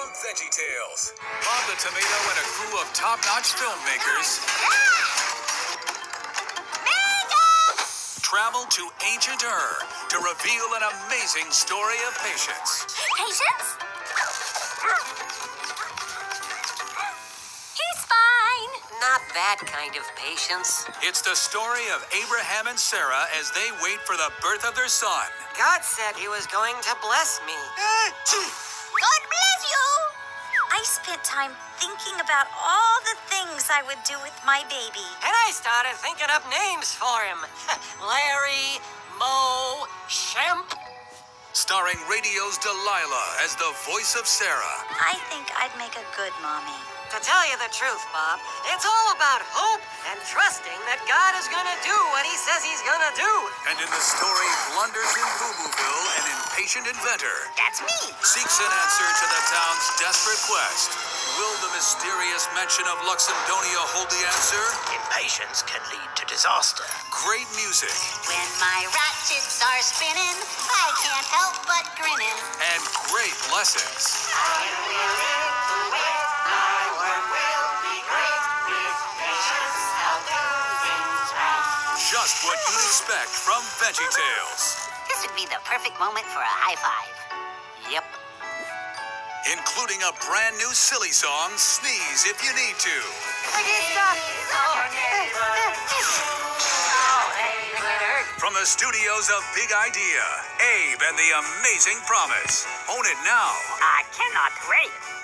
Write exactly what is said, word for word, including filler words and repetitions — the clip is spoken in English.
from VeggieTales. Bob the Tomato and a crew of top-notch filmmakers travel to ancient Ur to reveal an amazing story of patience. Patience? He's fine. Not that kind of patience. It's the story of Abraham and Sarah as they wait for the birth of their son. God said he was going to bless me. God bless you. I spent time thinking about all the things I would do with my baby. And I started thinking up names for him. Larry, Mo, Shemp. Starring radio's Delilah as the voice of Sarah. I think I'd make a good mommy. To tell you the truth, Bob, it's all about hope and trusting that God is gonna do what he says he's gonna do. And in the story, blunders in Booboville, an impatient inventor That's me. seeks an answer to the town's desperate quest. Will the mysterious mention of Luxemdonia hold the answer? Impatience can lead to disaster. Great music When my ratchets are spinning, I can't help but grinning. and great lessons. Just what you'd expect from VeggieTales, This would be the perfect moment for a high five. Yep. including a brand new silly song, Sneeze If You Need To. From the studios of Big Idea, Abe and the Amazing Promise. Own it now. I cannot wait.